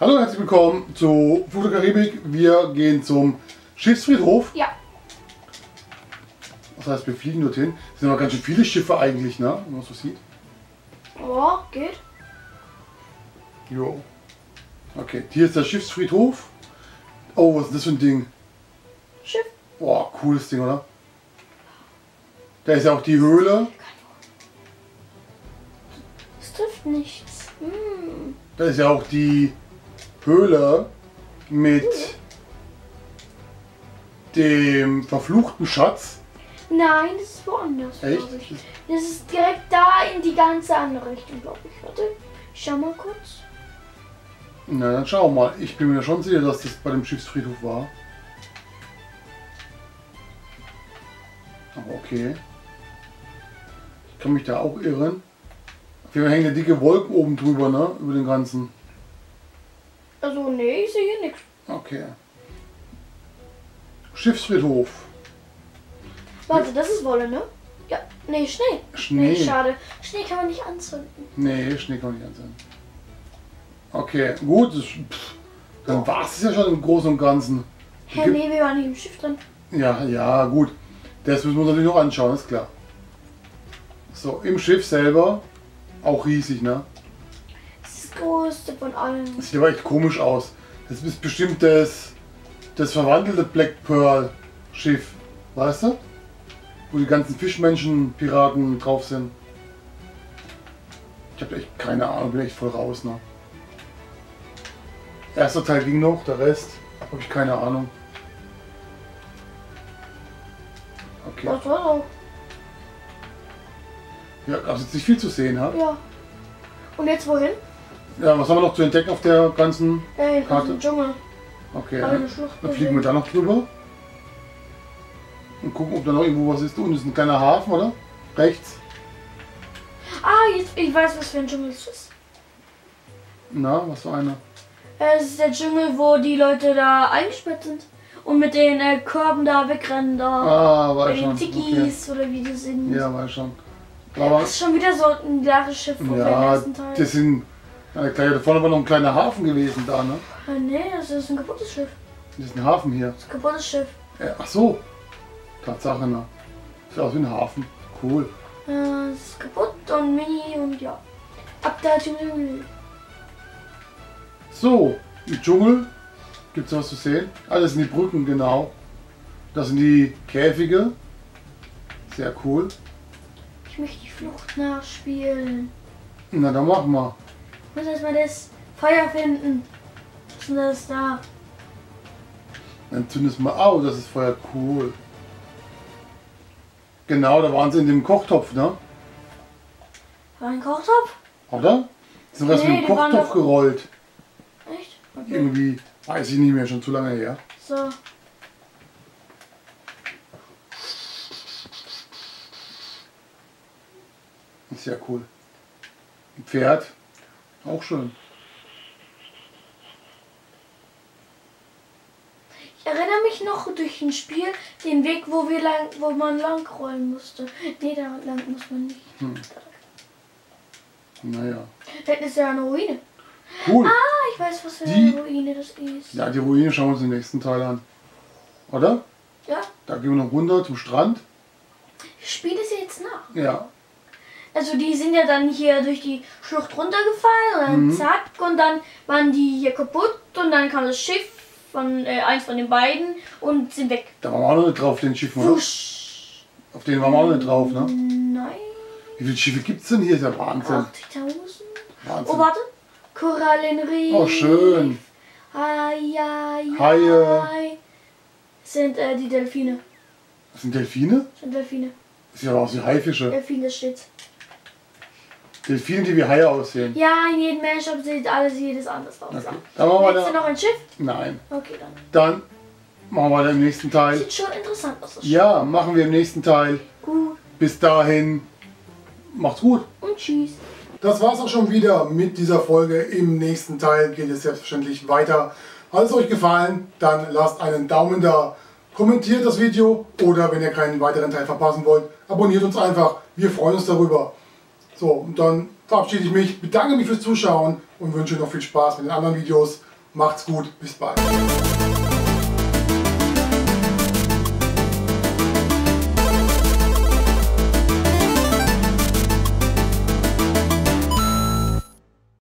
Hallo und herzlich willkommen zu Fluch der Karibik. Wir gehen zum Schiffsfriedhof. Ja. Das heißt, wir fliegen dorthin. Es sind aber ganz schön viele Schiffe eigentlich, ne? Wenn man so sieht. Oh, geht. Jo. Okay, hier ist der Schiffsfriedhof. Oh, was ist das für ein Ding? Schiff. Boah, cooles Ding, oder? Da ist ja auch die Höhle. Es trifft nichts. Da ist ja auch die Höhle mit dem verfluchten Schatz. Nein, das ist woanders. Echt? Glaub ich. Das ist direkt da in die ganze andere Richtung, glaube ich. Warte, ich schau mal kurz. Na, dann schau mal. Ich bin mir schon sicher, dass das bei dem Schiffsfriedhof war. Aber okay. Ich kann mich da auch irren. Auf jeden Fall hängen ja dicke Wolken oben drüber, ne? Über den ganzen. Also, nee, ich sehe hier nichts. Okay. Schiffsfriedhof. Warte, das ist Wolle, ne? Ja, nee, Schnee. Schnee. Nee, schade. Schnee kann man nicht anzünden. Nee, Schnee kann man nicht ansehen. Okay, gut. Dann war es ja schon im Großen und Ganzen. Hä, nee, wir waren nicht im Schiff drin. Ja, ja, gut. Das müssen wir uns natürlich noch anschauen, ist klar. So, im Schiff selber. Auch riesig, ne? Das ist das größte von allen. Das sieht aber echt komisch aus. Das ist bestimmt das verwandelte Black Pearl Schiff. Weißt du? Wo die ganzen Fischmenschen-Piraten drauf sind. Ich habe echt keine Ahnung, bin echt voll raus, ne? Erster Teil ging noch, der Rest habe ich keine Ahnung. Okay. Was war auch? Ja, also jetzt nicht viel zu sehen, ha? Ja. Und jetzt wohin? Ja, was haben wir noch zu entdecken auf der ganzen In Karte? den Dschungel. Okay, Hab ich ja. eine Schlucht Dann fliegen wir da noch drüber. Und gucken, ob da noch irgendwo was ist. Da unten ist ein kleiner Hafen, oder? Rechts. Ah, jetzt, ich weiß, was für ein Dschungel es ist. Na, was für einer? Es ist der Dschungel, wo die Leute da eingesperrt sind. Und mit den Körben da wegrennen, da. Ah, Bei war den schon. Tikis oder wie die sind. Ja, war schon. Aber Das ist schon wieder so ein leeres Schiff vom ja, ersten Teil. das sind. Da vorne war noch ein kleiner Hafen gewesen da, ne? Nee, das ist ein kaputtes Schiff. Das ist ein Hafen hier. Das ist ein kaputtes Schiff. Ja, ach so. Tatsache, ne? Sieht aus wie ein Hafen. Cool. Das ist kaputt und mini und ja. Ab der Dschungel. So, im Dschungel. Gibt es was zu sehen? Ah, das sind die Brücken, genau. Das sind die Käfige. Sehr cool. Ich möchte die Flucht nachspielen. Na, dann machen wir. Ich muss erstmal das Feuer finden. Was ist denn das da? Dann zündest du mal aus, das ist Feuer, cool. Genau, da waren sie in dem Kochtopf, ne? War ein Kochtopf? Oder? Die sind erst Nee, mit dem die waren Kochtopf doch- gerollt. Echt? Okay. Irgendwie, weiß ich nicht mehr, schon zu lange her. So. Sehr cool. Ein Pferd, auch schön. Ich erinnere mich noch durch ein Spiel, den Weg, wo man lang rollen musste. Nee, da lang muss man nicht. Naja, Da ist ja eine Ruine. cool. Ah, ich weiß, was für Die- eine Ruine das ist. Ja, die Ruine schauen wir uns im nächsten Teil an. Oder? Ja, Da gehen wir noch runter zum Strand. ich spiele es jetzt nach. Ja, Also die sind ja dann hier durch die Schlucht runtergefallen und dann zack und dann waren die hier kaputt und dann kam das Schiff von eins von den beiden und sind weg. da waren wir auch noch nicht drauf, den Schiffen, oder? Wusch. Auf denen waren wir auch nicht drauf, ne? Nein. Wie viele Schiffe gibt es denn hier? Ist ja Wahnsinn. 80.000. Wahnsinn. Oh, warte. Korallenriff. Oh, schön. Haie. Sind die Delfine. Das sind Delfine? Sind Delfine. Das sieht aber aus wie Haifische. Delfine steht. Delfine, die wie Haie aussehen. Ja, in jedem Meershop sieht alles jedes anders aus. Okay. Dann machen wir Willst du da. noch ein Schiff? Nein. Okay, dann. Dann machen wir im nächsten Teil. Sieht schon interessant aus. Das Schiff. Ja, machen wir im nächsten Teil. Gut. Bis dahin, macht's gut. Und tschüss. Das war's auch schon wieder mit dieser Folge. Im nächsten Teil geht es selbstverständlich weiter. Hat es euch gefallen, dann lasst einen Daumen da. Kommentiert das Video oder wenn ihr keinen weiteren Teil verpassen wollt, abonniert uns einfach. Wir freuen uns darüber. So, und dann verabschiede ich mich, bedanke mich fürs Zuschauen und wünsche noch viel Spaß mit den anderen Videos. Macht's gut, bis bald.